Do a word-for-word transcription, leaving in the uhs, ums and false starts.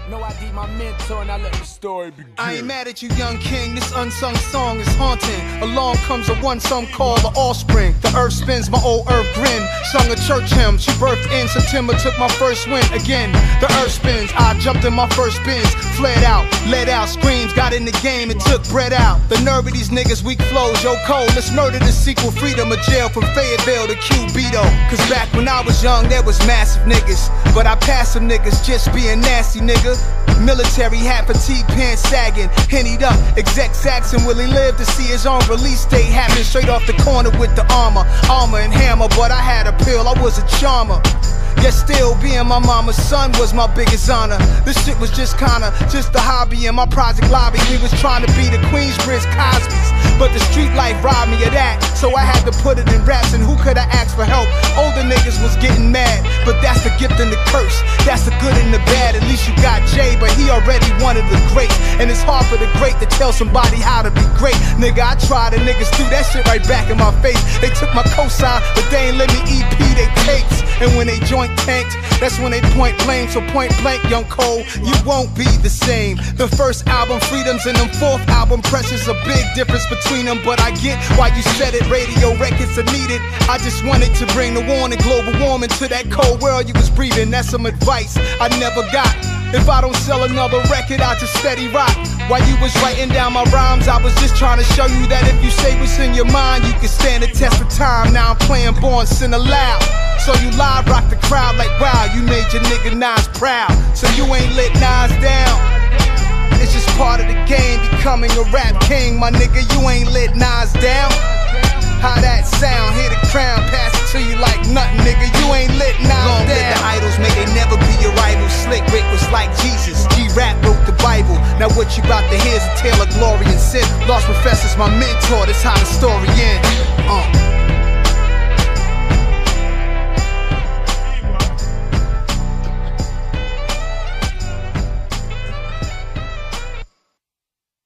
No I D my mentor, and I let the story begin. I ain't mad at you, young king. This unsung song is haunting. Along comes a one song called The Offspring. The earth spins, my old earth grin. Sung a church hymn. She birthed in September, took my first win. Again, the earth spins. I jumped in my first bins. Fled out, let out screams. Got in the game and took bread out. The nerve of these niggas, weak flows. J.Cole, let's murder the sequel. Freedom of jail from Fayetteville to Cubito. Cause back when I was young, there was massive niggas. But I passed some niggas just being nasty, nigga. Military hat, fatigue pants sagging, hennied up, exec Saxon. Will he live to see his own release date happen? Straight off the corner with the armor, armor and hammer. But I had a pill, I was a charmer. Yet still being my mama's son was my biggest honor. This shit was just kinda, just a hobby in my project lobby. We was trying to be the Queensbridge Cosbys, but the street life robbed me of that. So I had to put it in raps, and who could I ask for help? Older niggas was getting mad, but that's the gift and the curse. That's the good and the bad. At least you got Jay, but he already one of the greats. And it's hard for the great to tell somebody how to be great. Nigga, I tried, and niggas threw that shit right back in my face. They took my cosign, but they ain't let me E P they tapes. And when they joint tanked, that's when they point blame. So point blank, young Cole, you won't be the same. The first album, Freedoms, and them fourth album, Precious, a big difference between them. But I get why you said it, radio records are needed. I just wanted to bring the warning, global warming to that cold world you was breathing. That's some advice I never got. If I don't sell another record, I just steady rock. While you was writing down my rhymes, I was just trying to show you that if you say what's in your mind, you can stand the test of time. Now I'm playing Born Sinner loud. So you live rock the crowd like wow, you made your nigga Nas proud. So you ain't let Nas down. It's just part of the game, becoming a rap king. My nigga, you ain't let Nas down. How that sound? Hear the crown, pass it to you like nothing, nigga. You ain't lit Nas down. Long live the idols, may they never be your rival. Slick Rick was like Jesus, G-Rap wrote the Bible. Now what you about to hear is a tale of glory and sin. Lost professor's my mentor, that's how the story ends. Uh.